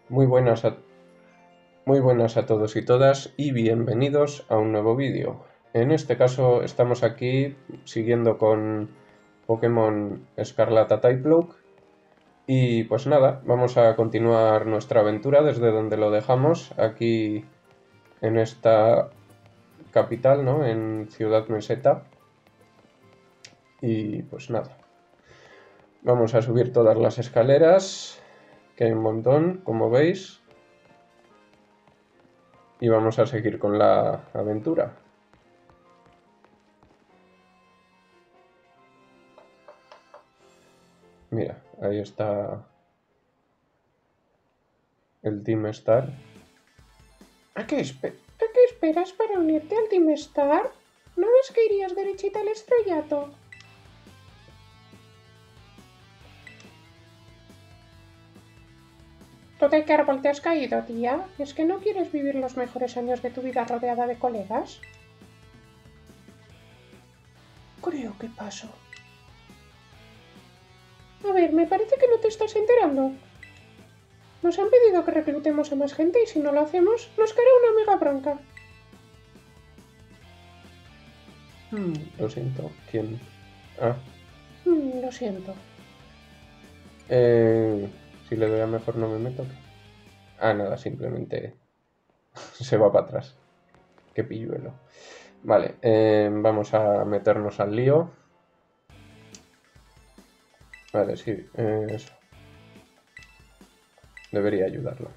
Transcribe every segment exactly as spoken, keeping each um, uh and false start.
Muy buenas a, muy buenas a todos y todas y bienvenidos a un nuevo vídeo. En este caso estamos aquí siguiendo con Pokémon Escarlata Typhlosion y pues nada, vamos a continuar nuestra aventura desde donde lo dejamos, aquí en esta capital, ¿no? En Ciudad Meseta. Y pues nada, vamos a subir todas las escaleras, que hay un montón, como veis. Y vamos a seguir con la aventura. Mira, ahí está el Team Star. ¿A qué, espe- ¿A qué esperas para unirte al Team Star? ¿No ves que irías derechita al estrellato? ¿Tú de qué árbol te has caído, tía? ¿Es que no quieres vivir los mejores años de tu vida rodeada de colegas? Creo que paso. A ver, me parece que no te estás enterando. Nos han pedido que reclutemos a más gente y si no lo hacemos, nos caerá una mega bronca. Hmm, lo siento, ¿quién? Ah. Mm, lo siento. Eh, si le doy a mejor no me meto. Ah, nada, simplemente se va para atrás. Qué pilluelo. Vale, eh, vamos a meternos al lío. Vale, sí, eh, eso. Debería ayudarlo.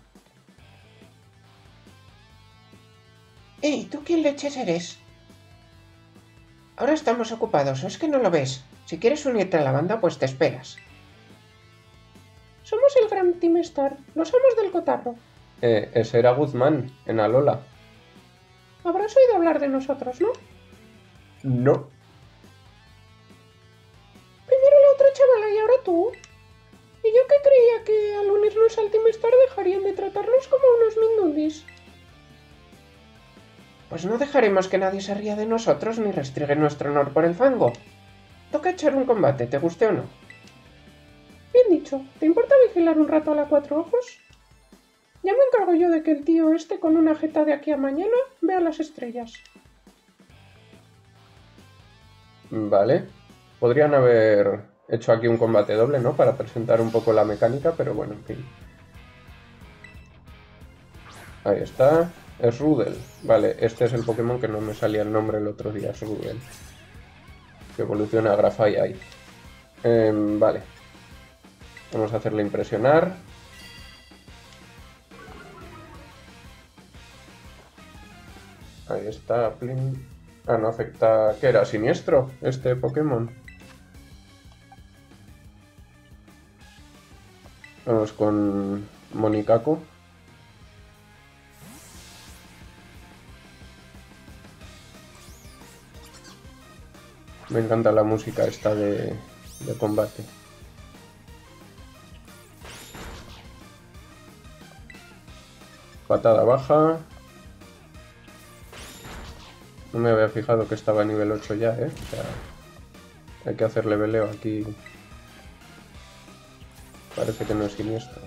¡Ey! ¿Tú quién leches eres? Ahora estamos ocupados, ¿o es que no lo ves? Si quieres unirte a la banda, pues te esperas. Somos el Gran Team Star, los amos del cotarro. Eh, ese era Guzmán, en Alola. Habrás oído hablar de nosotros, ¿no? No. Primero la otra chavala y ahora tú. Y yo que creía que al unirnos al Team Star dejarían de tratarnos como unos mindundis. Pues no dejaremos que nadie se ría de nosotros ni restringe nuestro honor por el fango. Toca echar un combate, te guste o no. Bien dicho, ¿te importa vigilar un rato a la cuatro ojos? Ya me encargo yo de que el tío este con una jeta de aquí a mañana vea las estrellas. Vale. Podrían haber hecho aquí un combate doble, ¿no? Para presentar un poco la mecánica, pero bueno, en fin. Ahí está. Es Rudel. Vale, este es el Pokémon que no me salía el nombre el otro día, es Rudel. Que evoluciona a Grafaiai. Eh, vale. Vamos a hacerle impresionar. Ahí está, Plin. Ah, no afecta... ¿Qué era? ¿Siniestro? Este Pokémon. Vamos con Monikaku. Me encanta la música esta de, de combate. Patada baja. No me había fijado que estaba a nivel ocho ya, ¿eh? O sea, hay que hacer leveleo aquí. Parece que no es siniestro.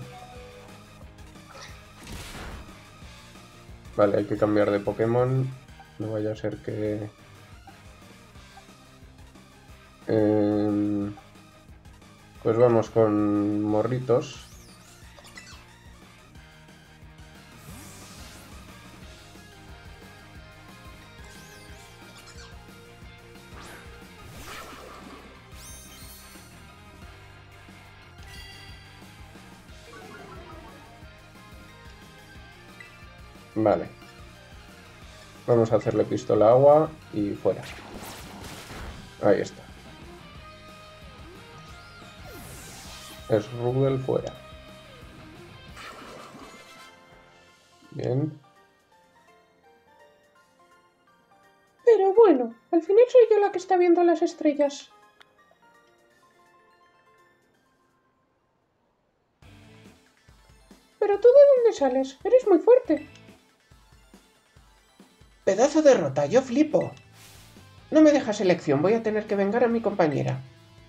Vale, hay que cambiar de Pokémon. No vaya a ser que... Eh, pues vamos con Morritos. Vale. Vamos a hacerle pistola agua y fuera. Ahí está. Es Rudel fuera. Bien. Pero bueno, al final soy yo la que está viendo las estrellas. ¿Pero tú de dónde sales? Eres muy fuerte. Pedazo de rota, yo flipo. No me dejas elección, voy a tener que vengar a mi compañera.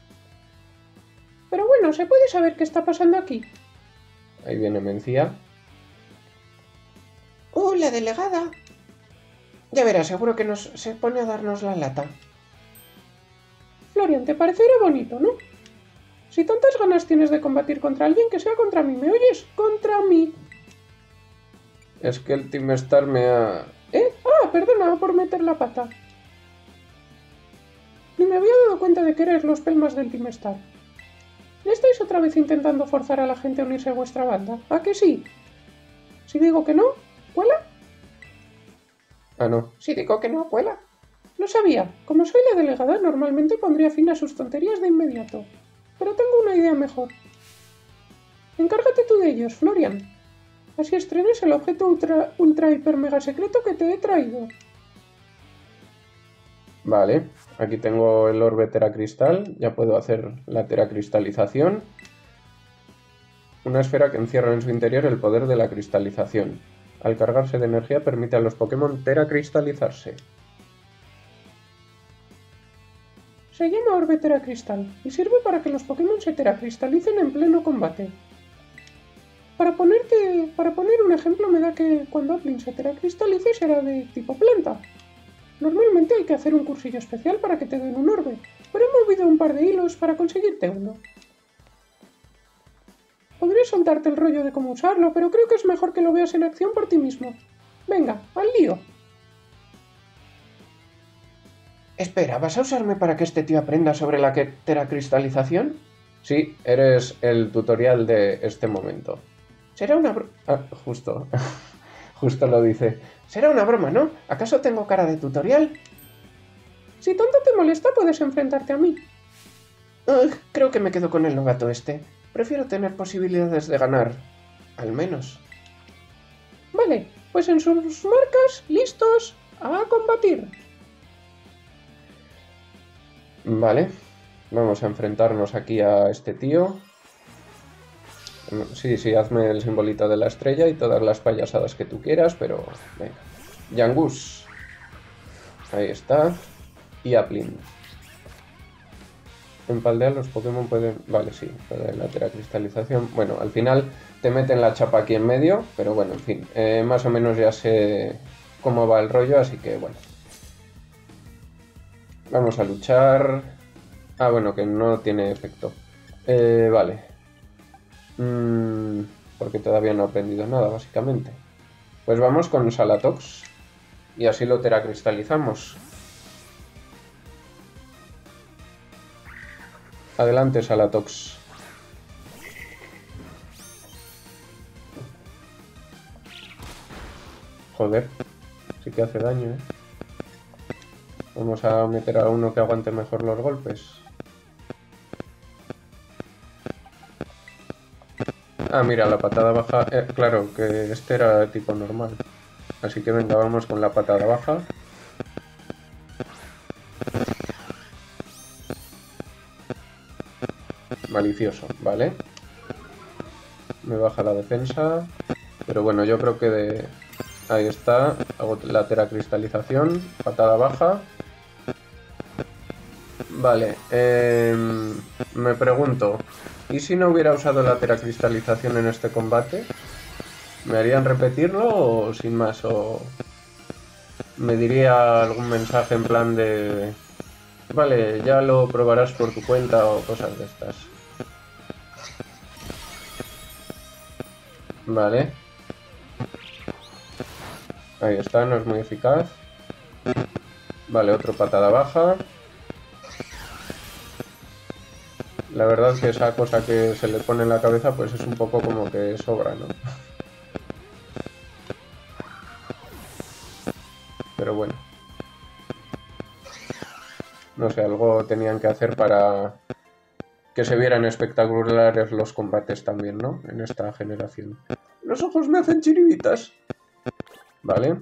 Pero bueno, ¿se puede saber qué está pasando aquí? Ahí viene Mencía. la delegada. Ya verás, seguro que nos se pone a darnos la lata. Florian, te parecerá bonito, ¿no? Si tantas ganas tienes de combatir contra alguien, que sea contra mí, ¿me oyes? ¡Contra mí! Es que el Team Star me ha... ¿Eh? Ah, perdona por meter la pata. Ni me había dado cuenta de que eres los pelmas del Team Star. ¿Ya estáis otra vez intentando forzar a la gente a unirse a vuestra banda? ¿A que sí? Si digo que no, ¿cuela? Ah, no. Si digo que no, cuela. Lo sabía. Como soy la delegada, normalmente pondría fin a sus tonterías de inmediato. Pero tengo una idea mejor. Encárgate tú de ellos, Florian. Así estrenes el objeto ultra, ultra hiper mega secreto que te he traído. Vale, aquí tengo el orbe teracristal. Ya puedo hacer la teracristalización. Una esfera que encierra en su interior el poder de la cristalización. Al cargarse de energía permite a los Pokémon teracristalizarse. Se llama Orbe Teracristal y sirve para que los Pokémon se teracristalicen en pleno combate. Para, ponerte, para poner un ejemplo, me da que cuando Applin se teracristalice será de tipo planta. Normalmente hay que hacer un cursillo especial para que te den un orbe, pero he movido un par de hilos para conseguirte uno. Podría soltarte el rollo de cómo usarlo, pero creo que es mejor que lo veas en acción por ti mismo. Venga, al lío. Espera, ¿vas a usarme para que este tío aprenda sobre la teracristalización? Sí, eres el tutorial de este momento. Será una broma... Ah, justo. Justo lo dice. Será una broma, ¿no? ¿Acaso tengo cara de tutorial? Si tanto te molesta, puedes enfrentarte a mí. Uh, creo que me quedo con el novato este. Prefiero tener posibilidades de ganar. Al menos. Vale, pues en sus marcas, listos, a combatir. Vale, vamos a enfrentarnos aquí a este tío. Sí, sí, hazme el simbolito de la estrella y todas las payasadas que tú quieras, pero venga. Yangus. Ahí está. Y Applin. En Paldea los Pokémon pueden... Vale, sí, pueden la teracristalización. Bueno, al final te meten la chapa aquí en medio, pero bueno, en fin. Eh, más o menos ya sé cómo va el rollo, así que bueno. Vamos a luchar... Ah, bueno, que no tiene efecto. Eh, vale. Mm, porque todavía no he aprendido nada, básicamente. Pues vamos con Salatox. Y así lo teracristalizamos. Adelante, Salatox. Joder, sí que hace daño, ¿eh? Vamos a meter a uno que aguante mejor los golpes. Ah, mira, la patada baja... Eh, claro, que este era tipo normal. Así que venga, vamos con la patada baja. Malicioso, vale. Me baja la defensa. Pero bueno, yo creo que de... Ahí está. Hago la teracristalización. Patada baja. Vale. Eh, me pregunto... ¿Y si no hubiera usado la teracristalización en este combate? ¿Me harían repetirlo o sin más? ¿O me diría algún mensaje en plan de... Vale, ya lo probarás por tu cuenta o cosas de estas? Vale. Ahí está, no es muy eficaz. Vale, otro patada baja. La verdad es que esa cosa que se le pone en la cabeza pues es un poco como que sobra, ¿no? Pero bueno. No sé, algo tenían que hacer para que se vieran espectaculares los combates también, ¿no? En esta generación. Los ojos me hacen chiribitas. Vale.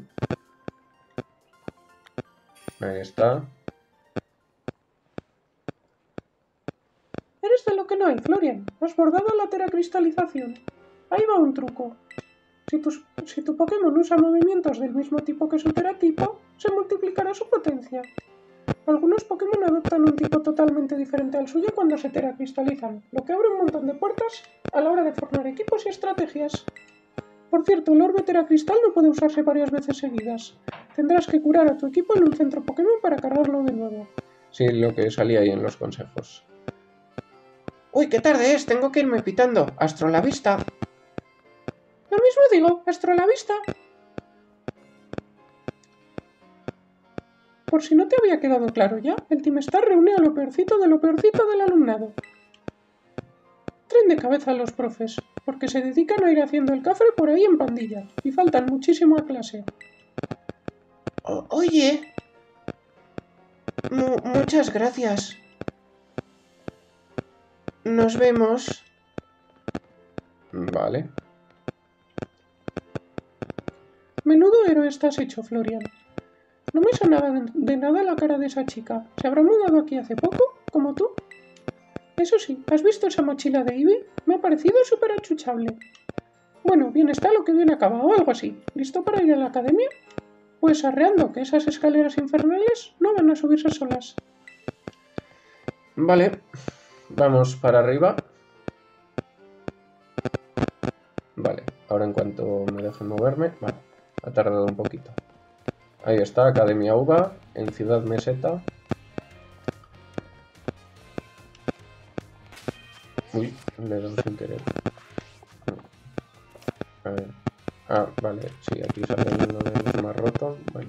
Ahí está. Eres de lo que no hay, Florian. Has bordado la teracristalización. Ahí va un truco. Si, tus, si tu Pokémon usa movimientos del mismo tipo que su teratipo, se multiplicará su potencia. Algunos Pokémon adoptan un tipo totalmente diferente al suyo cuando se teracristalizan, lo que abre un montón de puertas a la hora de formar equipos y estrategias. Por cierto, el orbe teracristal no puede usarse varias veces seguidas. Tendrás que curar a tu equipo en un centro Pokémon para cargarlo de nuevo. Sí, lo que salía ahí en los consejos. ¡Uy, qué tarde es! Tengo que irme pitando. ¡Astro la vista! Lo mismo digo, astro la vista. Por si no te había quedado claro ya, el Team Star reúne a lo peorcito de lo peorcito del alumnado. Traen de cabeza a los profes, porque se dedican a ir haciendo el cafre por ahí en pandilla, y faltan muchísimo a clase. O oye... Mu muchas gracias. Nos vemos. Vale. Menudo héroe estás hecho, Florian. No me sonaba de, de nada la cara de esa chica. ¿Se habrá mudado aquí hace poco, como tú? Eso sí, ¿has visto esa mochila de Eevee? Me ha parecido súper achuchable. Bueno, bien está lo que bien acaba, o algo así. ¿Listo para ir a la academia? Pues arreando, que esas escaleras infernales no van a subirse solas. Vale. Vamos para arriba. Vale, ahora en cuanto me dejen moverme... Vale, ha tardado un poquito. Ahí está, Academia Uva, en Ciudad Meseta. Uy, le he dado sin querer. A ver. Ah, vale, sí, aquí sale uno de los más rotos. Bueno.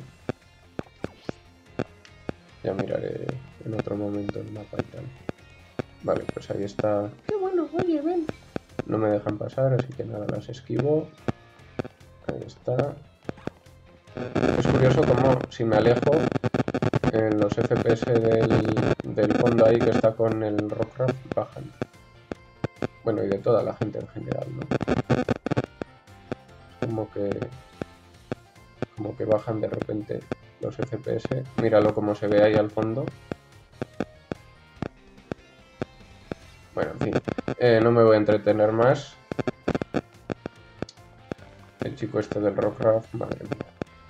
Ya miraré en otro momento el mapa y tal. Vale, pues ahí está. Qué bueno, oye, ven. No me dejan pasar, así que nada, las esquivo. Ahí está. Es curioso como si me alejo, en los F P S del, del fondo ahí que está con el Rockcraft bajan. Bueno, y de toda la gente en general, ¿no? Es como que... Como que bajan de repente los F P S. Míralo como se ve ahí al fondo. Bueno, en fin. Eh, no me voy a entretener más. El chico este del Rockcraft, madre mía.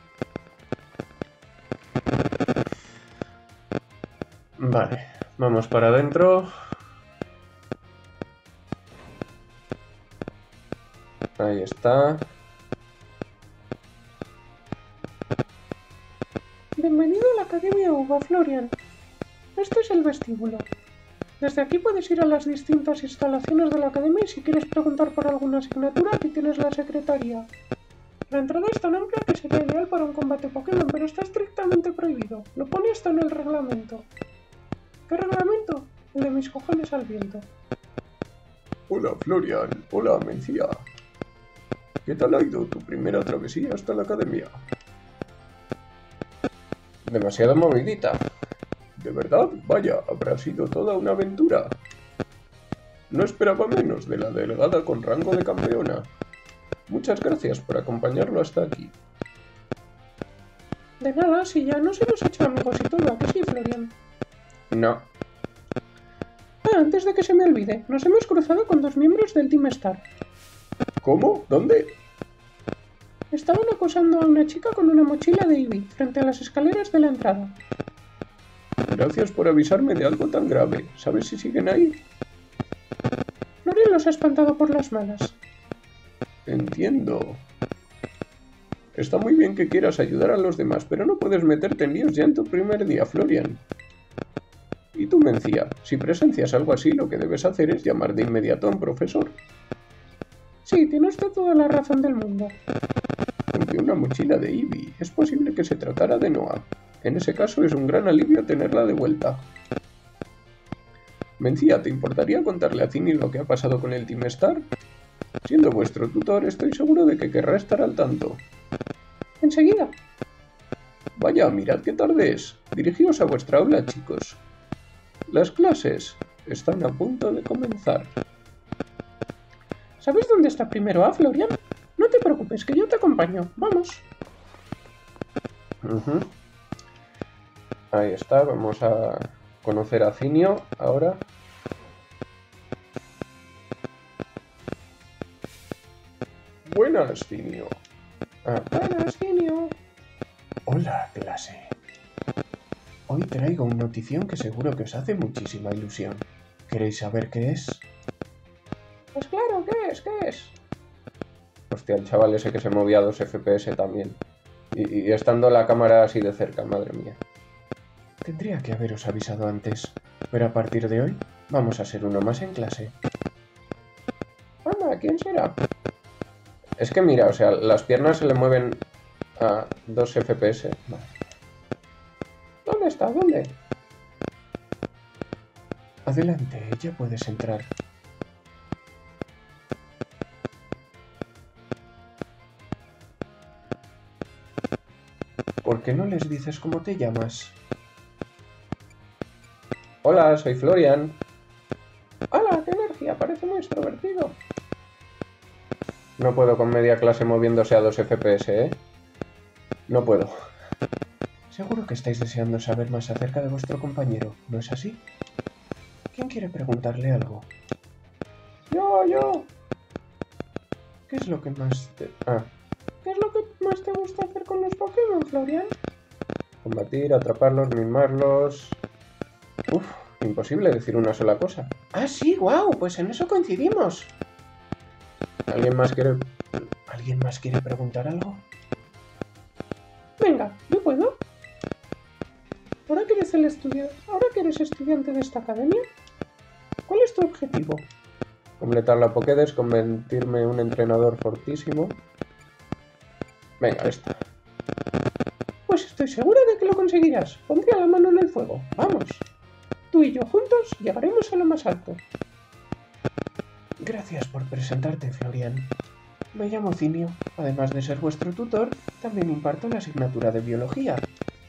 Vale, vamos para adentro. Ahí está. Bienvenido a la Academia Uva, Florian. Este es el vestíbulo. Desde aquí puedes ir a las distintas instalaciones de la academia y si quieres preguntar por alguna asignatura, aquí tienes la secretaría. La entrada es tan amplia que sería ideal para un combate Pokémon, pero está estrictamente prohibido. Lo pone hasta en el reglamento. ¿Qué reglamento? El de mis cojones al viento. Hola, Florian. Hola, Mencía. ¿Qué tal ha ido tu primera travesía hasta la academia? Demasiado movidita. ¿De verdad? Vaya, habrá sido toda una aventura. No esperaba menos de la delegada con rango de campeona. Muchas gracias por acompañarlo hasta aquí. De nada, si ya nos hemos hecho amigos y todo, ¿a que sí, Florian? No. Ah, antes de que se me olvide, nos hemos cruzado con dos miembros del Team Star. ¿Cómo? ¿Dónde? Estaban acosando a una chica con una mochila de Eevee frente a las escaleras de la entrada. Gracias por avisarme de algo tan grave. ¿Sabes si siguen ahí? Florian los ha espantado por las malas. Entiendo. Está muy bien que quieras ayudar a los demás, pero no puedes meterte en líos ya en tu primer día, Florian. Y tú, Mencía, si presencias algo así, lo que debes hacer es llamar de inmediato a un profesor. Sí, tiene usted toda la razón del mundo. Aunque una mochila de Eevee, es posible que se tratara de Noah. En ese caso es un gran alivio tenerla de vuelta. Mencía, ¿te importaría contarle a Cini lo que ha pasado con el Team Star? Siendo vuestro tutor, estoy seguro de que querrá estar al tanto. Enseguida. Vaya, mirad qué tarde es. Dirigíos a vuestra aula, chicos. Las clases están a punto de comenzar. ¿Sabes dónde está primero A, Florian? No te preocupes, que yo te acompaño. Vamos. Uh-huh. Ahí está, vamos a conocer a Cinio ahora. Buenas, Cinio. Ah. Buenas, Cinio. Hola, clase. Hoy traigo una notición que seguro que os hace muchísima ilusión. ¿Queréis saber qué es? Pues claro, ¿qué es? ¿Qué es? Hostia, el chaval ese que se movía a dos F P S también. Y, y estando la cámara así de cerca, madre mía. Tendría que haberos avisado antes, pero a partir de hoy vamos a ser uno más en clase. Anda, ¿quién será? Es que mira, o sea, las piernas se le mueven a dos F P S. Vale. ¿Dónde está? ¿Dónde? Adelante, ya puedes entrar. ¿Por qué no les dices cómo te llamas? Hola, soy Florian. ¡Hala, qué energía! Parece muy extrovertido. No puedo con media clase moviéndose a dos F P S, ¿eh? No puedo. Seguro que estáis deseando saber más acerca de vuestro compañero, ¿no es así? ¿Quién quiere preguntarle algo? Yo, yo. ¿Qué es lo que más te... Ah. ¿Qué es lo que más te gusta hacer con los Pokémon, Florian? Combatir, atraparlos, mimarlos... Uf, imposible decir una sola cosa. ¡Ah, sí! ¡Guau! Pues en eso coincidimos. ¿Alguien más quiere...? ¿Alguien más quiere preguntar algo? Venga, ¿yo puedo? ¿Ahora que eres el estudiante, ahora que eres estudiante de esta academia? ¿Cuál es tu objetivo? Completar la Pokédex, convertirme en un entrenador fortísimo. Venga, esta. Pues estoy segura de que lo conseguirás. Pondría la mano en el fuego. ¡Vamos! Tú y yo juntos llegaremos a lo más alto. Gracias por presentarte, Florian. Me llamo Cinio. Además de ser vuestro tutor, también imparto la asignatura de biología.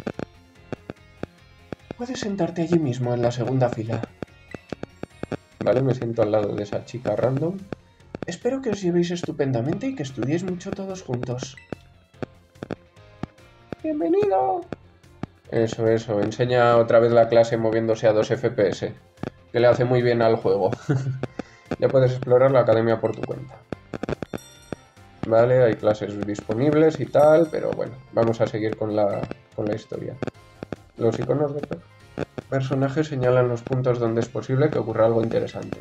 Puedes sentarte allí mismo, en la segunda fila. Vale, me siento al lado de esa chica random. Espero que os llevéis estupendamente y que estudiéis mucho todos juntos. ¡Bienvenido! Eso, eso. Enseña otra vez la clase moviéndose a dos F P S, que le hace muy bien al juego. Ya puedes explorar la academia por tu cuenta. Vale, hay clases disponibles y tal, pero bueno, vamos a seguir con la, con la historia. Los iconos de personajes señalan los puntos donde es posible que ocurra algo interesante.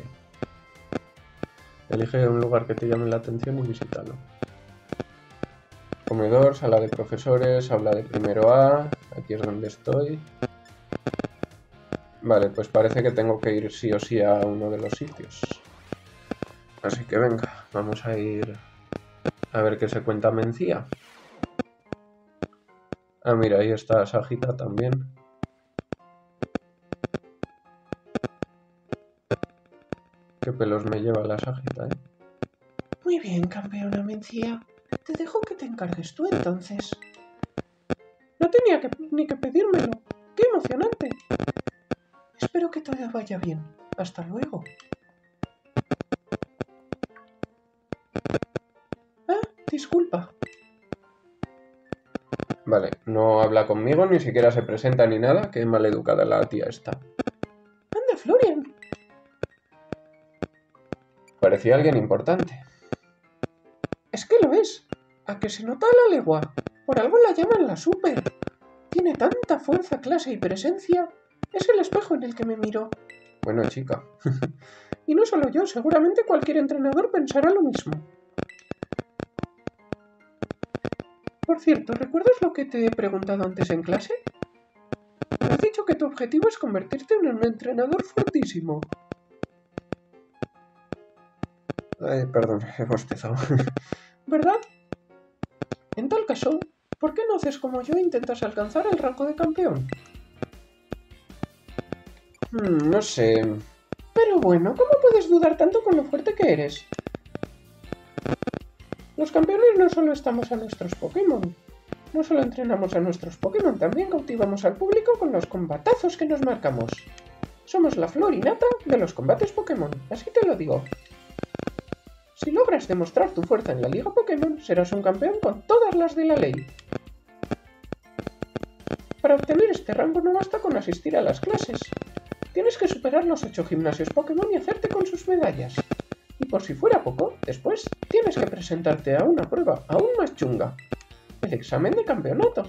Elige un lugar que te llame la atención y visítalo. Comedor, sala de profesores, aula de primero A, aquí es donde estoy. Vale, pues parece que tengo que ir sí o sí a uno de los sitios. Así que venga, vamos a ir a ver qué se cuenta Mencía. Ah, mira, ahí está Sagita también. Qué pelos me lleva la Sagita, ¿eh? Muy bien, campeona Mencía. Te dejo que te encargues tú entonces. No tenía que, ni que pedírmelo. ¡Qué emocionante! Espero que todo vaya bien. Hasta luego. Ah, disculpa. Vale, no habla conmigo, ni siquiera se presenta ni nada. Qué maleducada la tía esta. ¡Anda, Florian! Parecía alguien importante. Es que lo es. A que se nota a la legua. Por algo la llaman la Super. Tiene tanta fuerza, clase y presencia. Es el espejo en el que me miro. Bueno, chica. Y no solo yo, seguramente cualquier entrenador pensará lo mismo. Por cierto, ¿recuerdas lo que te he preguntado antes en clase? Me has dicho que tu objetivo es convertirte en un entrenador fortísimo. Ay, perdón, he bostezado. ¿Verdad? En tal caso, ¿por qué no haces como yo e intentas alcanzar el rango de campeón? Hmm, no sé. Pero bueno, ¿cómo puedes dudar tanto con lo fuerte que eres? Los campeones no solo estamos a nuestros Pokémon. No solo entrenamos a nuestros Pokémon, también cautivamos al público con los combatazos que nos marcamos. Somos la flor y nata de los combates Pokémon, así te lo digo. Si logras demostrar tu fuerza en la Liga Pokémon, serás un campeón con todas las de la ley. Para obtener este rango no basta con asistir a las clases. Tienes que superar los ocho gimnasios Pokémon y hacerte con sus medallas. Y por si fuera poco, después tienes que presentarte a una prueba aún más chunga. El examen de campeonato.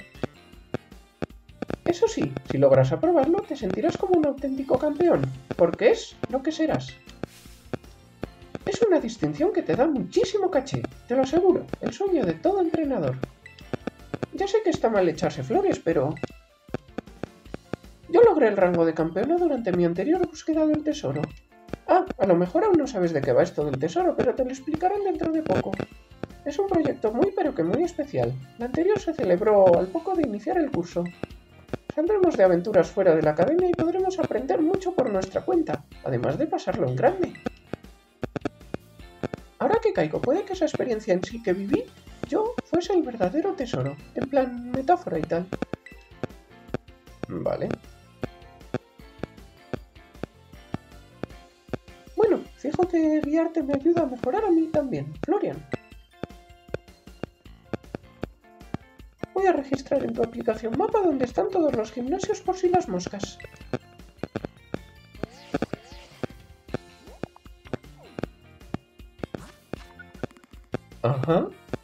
Eso sí, si logras aprobarlo, te sentirás como un auténtico campeón, porque es lo que serás. Es una distinción que te da muchísimo caché. Te lo aseguro, el sueño de todo entrenador. Ya sé que está mal echarse flores, pero... Yo logré el rango de campeona durante mi anterior búsqueda del tesoro. Ah, a lo mejor aún no sabes de qué va esto del tesoro, pero te lo explicarán dentro de poco. Es un proyecto muy pero que muy especial. La anterior se celebró al poco de iniciar el curso. Saldremos de aventuras fuera de la academia y podremos aprender mucho por nuestra cuenta, además de pasarlo en grande. Ahora que caigo, puede que esa experiencia en sí que viví, yo fuese el verdadero tesoro, en plan metáfora y tal. Vale. Bueno, fijo que guiarte me ayuda a mejorar a mí también, Florian. Voy a registrar en tu aplicación mapa donde están todos los gimnasios por si las moscas. Ajá.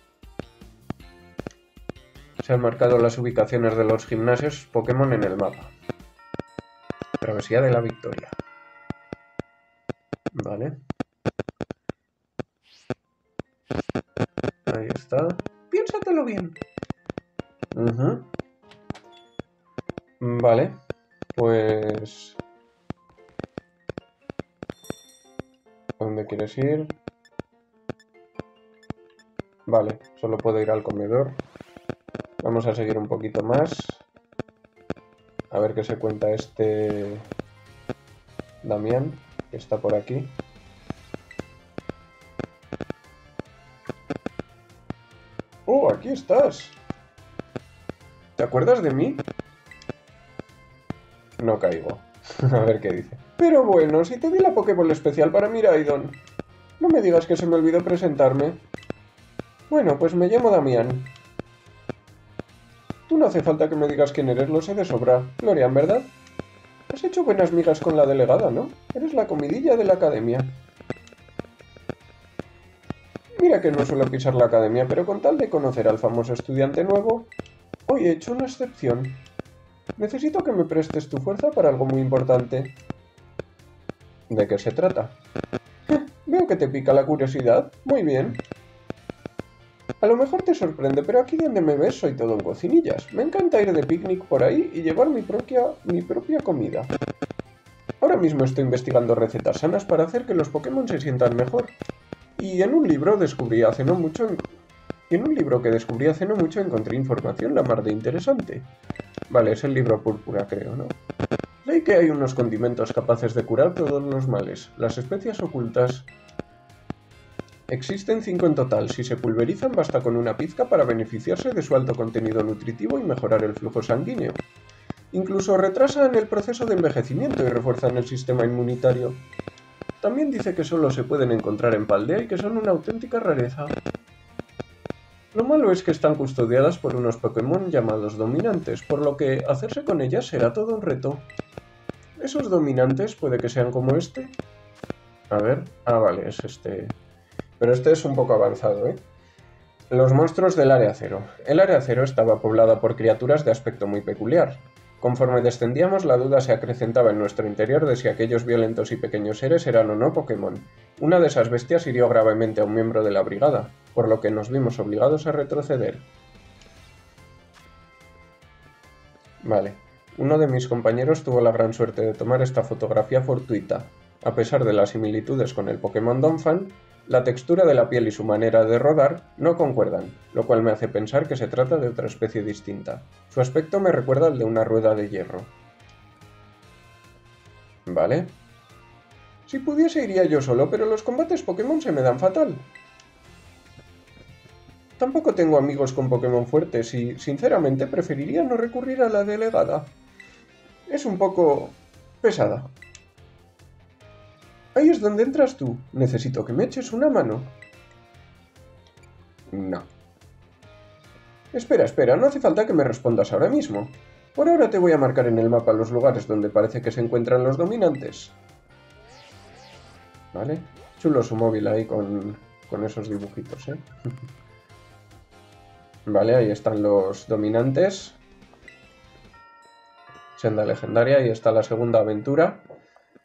Se han marcado las ubicaciones de los gimnasios Pokémon en el mapa. Travesía de la Victoria. Vale. Ahí está. Piénsatelo bien. Uh-huh. Vale. Pues... ¿dónde quieres ir? Vale, solo puedo ir al comedor. Vamos a seguir un poquito más. A ver qué se cuenta este... Damián, que está por aquí. ¡Oh, aquí estás! ¿Te acuerdas de mí? No caigo. A ver qué dice. Pero bueno, si te di la Pokéball especial para Miraidon. No me digas que se me olvidó presentarme. Bueno, pues me llamo Damián. Tú no hace falta que me digas quién eres, lo sé de sobra. Florian, ¿verdad? Has hecho buenas migas con la delegada, ¿no? Eres la comidilla de la academia. Mira que no suelo pisar la academia, pero con tal de conocer al famoso estudiante nuevo, hoy he hecho una excepción. Necesito que me prestes tu fuerza para algo muy importante. ¿De qué se trata? Veo que te pica la curiosidad. Muy bien. A lo mejor te sorprende, pero aquí donde me ves soy todo en cocinillas. Me encanta ir de picnic por ahí y llevar mi propia, mi propia comida. Ahora mismo estoy investigando recetas sanas para hacer que los Pokémon se sientan mejor. Y en un libro descubrí hace no mucho... Y en un libro que descubrí hace no mucho encontré información la mar de interesante. Vale, es el libro púrpura, creo, ¿no? Leí que hay unos condimentos capaces de curar todos los males. Las especias ocultas... Existen cinco en total. Si se pulverizan, basta con una pizca para beneficiarse de su alto contenido nutritivo y mejorar el flujo sanguíneo. Incluso retrasan el proceso de envejecimiento y refuerzan el sistema inmunitario. También dice que solo se pueden encontrar en Paldea y que son una auténtica rareza. Lo malo es que están custodiadas por unos Pokémon llamados dominantes, por lo que hacerse con ellas será todo un reto. Esos dominantes puede que sean como este. A ver... Ah, vale, es este... Pero este es un poco avanzado, ¿eh? Los monstruos del Área Cero. El Área Cero estaba poblada por criaturas de aspecto muy peculiar. Conforme descendíamos, la duda se acrecentaba en nuestro interior de si aquellos violentos y pequeños seres eran o no Pokémon. Una de esas bestias hirió gravemente a un miembro de la brigada, por lo que nos vimos obligados a retroceder. Vale. Uno de mis compañeros tuvo la gran suerte de tomar esta fotografía fortuita. A pesar de las similitudes con el Pokémon Donphan, la textura de la piel y su manera de rodar no concuerdan, lo cual me hace pensar que se trata de otra especie distinta. Su aspecto me recuerda al de una rueda de hierro. Vale. Si pudiese iría yo solo, pero los combates Pokémon se me dan fatal. Tampoco tengo amigos con Pokémon fuertes y, sinceramente, preferiría no recurrir a la delegada. Es un poco... pesada. Ahí es donde entras tú. Necesito que me eches una mano. No. Espera, espera, no hace falta que me respondas ahora mismo. Por ahora te voy a marcar en el mapa los lugares donde parece que se encuentran los dominantes. Vale. Chulo su móvil ahí con, con esos dibujitos, ¿eh? Vale, ahí están los dominantes. Senda legendaria, ahí está la segunda aventura.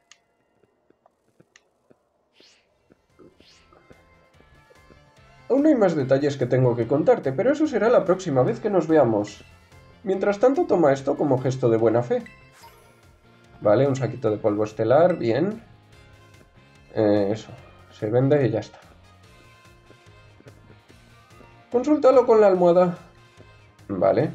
Aún no hay más detalles que tengo que contarte, pero eso será la próxima vez que nos veamos. Mientras tanto, toma esto como gesto de buena fe. Vale, un saquito de polvo estelar, bien. Eh, eso, se vende y ya está. Consúltalo con la almohada. Vale.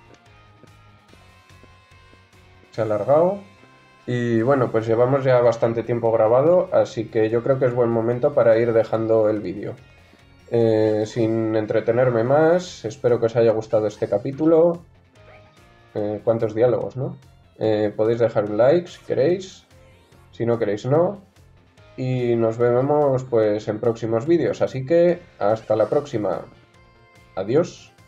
Se ha alargado. Y bueno, pues llevamos ya bastante tiempo grabado, así que yo creo que es buen momento para ir dejando el vídeo. Eh, sin entretenerme más, espero que os haya gustado este capítulo. Eh, ¿Cuántos diálogos, no? Eh, podéis dejar un like si queréis, si no queréis no. Y nos vemos pues en próximos vídeos, así que hasta la próxima. Adiós.